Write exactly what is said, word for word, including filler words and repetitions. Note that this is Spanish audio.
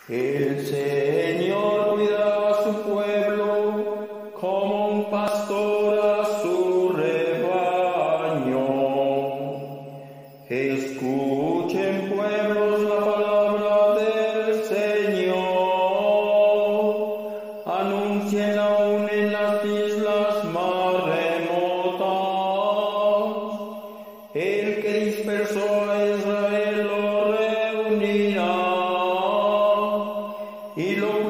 El Señor cuida a su pueblo como un pastor a su rebaño. Escuchen, pueblos, la palabra del Señor. Anuncien aún en las islas más remotas. El que dispersó a Israel lo reunirá y lo